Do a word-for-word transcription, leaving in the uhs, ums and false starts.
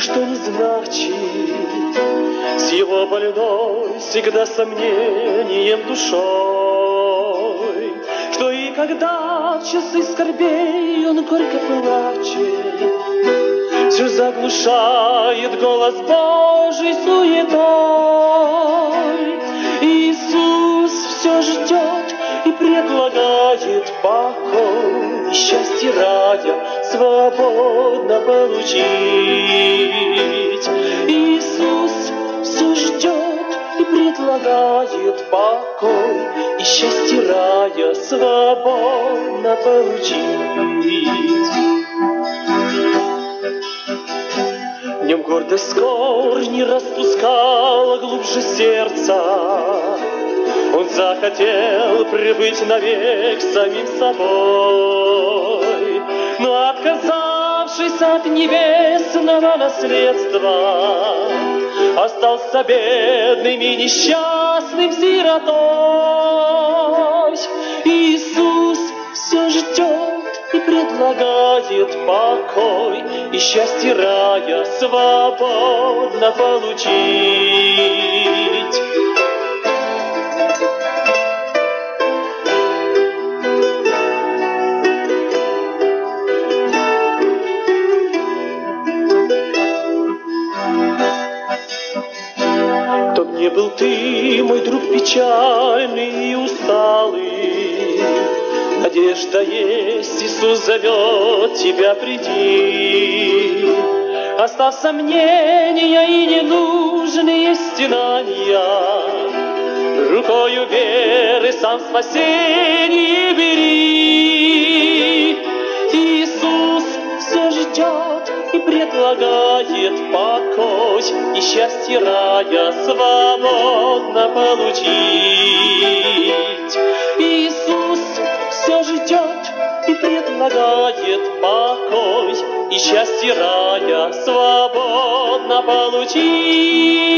ничто не значит с его больной всегда сомнением душой, что и когда в часы скорбей он горько плачет, все заглушает голос Божий суетой. Иисус все ждет и предлагает покой, и счастье рая свободно получить. Иисус все ждет и предлагает покой, и счастье рая свободно получить. В нем гордость скор не распускала глубже сердца, он захотел прибыть навек самим собой, но отказавшись от небесного наследства, остался бедным и несчастным сиротой. Иисус все ждет и предлагает покой, и счастье рая свободно получить. Кто б не был ты, мой друг печальный и усталый, надежда есть, Иисус зовет тебя, приди. Оставь сомнения и ненужные стенания, рукою веры сам спасение бери. Иисус все ждет и предлагает покой, и счастье рая свободно получить. Иисус все ждет и предлагает покой, и счастье рая свободно получить.